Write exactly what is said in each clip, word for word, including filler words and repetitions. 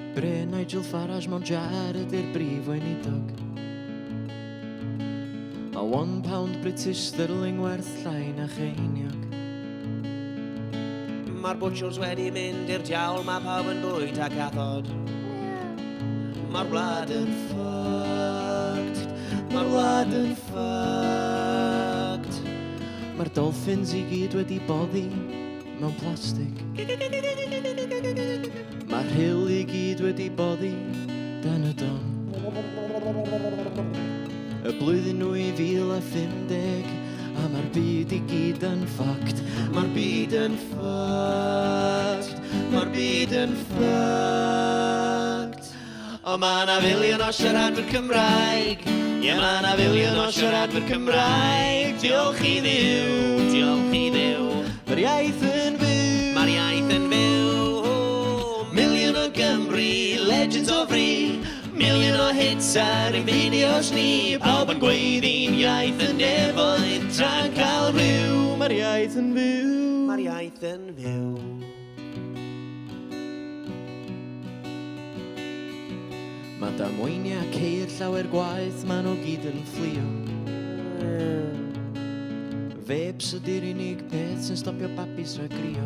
Bre Nigel Farage mewn Jared i'r brif weinidog. A one pound British sterling werth llai na cheiniog. Mae'r butchers wedi mynd i'r diawl, mae pawb yn bwyd a cathod. Mae'r wlad yn fucked, mae'r wlad yn fucked. Mae'r dolphins I gyd wedi boddi mewn plastig. Mae'r hill I gyd wedi boddi dan y don. Y blwyddyn nwy fil a phumdeg, a mae'r byd I gyd yn ffact. Mae'r byd yn ffact, mae'r byd yn ffact. O ma' na filiwn o siaradwyr Cymraeg, ie ma' na filiwn o siaradwyr Cymraeg. Diolch I Dduw, Diolch I Dduw. Mae'r iaith yn fyw, Mae'r iaith yn fyw. miliwn o Gymru, legends o fri. Miliwn o hits ar ein fideos ni. Pawb yn gweiddi'n iaith yn nefoedd tra'n cael rhyw. Mae'r iaith yn fyw. Mae'r iaith yn fyw. Mae damweiniau ceir llawer gwaith, maen nhw gyd yn fflio. Febs ydy'r unig peth sy'n stopio babis rhag grio.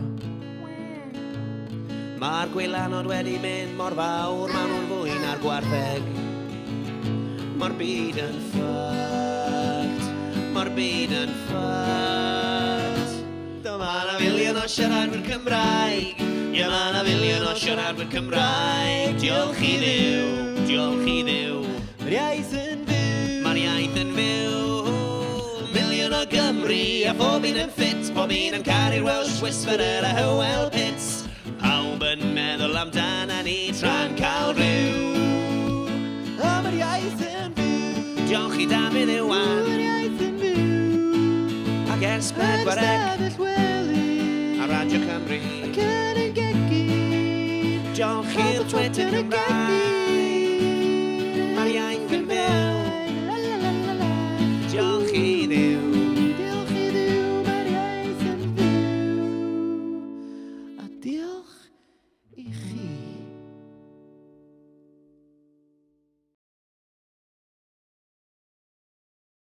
Mae'r gwylanod wedi mynd mor fawr, maen nhw'n fwy na'r gwartheg. Mae'r byd yn ffucked, mae'r byd yn ffucked. Dyma na filiwn o siaradwyr Cymraeg, ie ma na filiwn o siaradwyr Cymraeg. Diolch I Dduw, diolch I Dduw. Mae'r iaith yn fyw, Mae'r iaith yn fyw. Miliwn o Gymru a phob un yn ffit, pob un yn caru'r Welsh Whisperer a Hywel Pits. Pawb yn meddwl amdana ni tra'n cael rhyw. a mae'r iaith yn fyw. Diolch I Dafydd Iwan Mae'r iaith yn fyw. ac ers pedwar eg Ystafell wely, a Radio Cymru. ac yn ein gegi. Diolch i'r Twitter Cymraeg. Mae'r iaith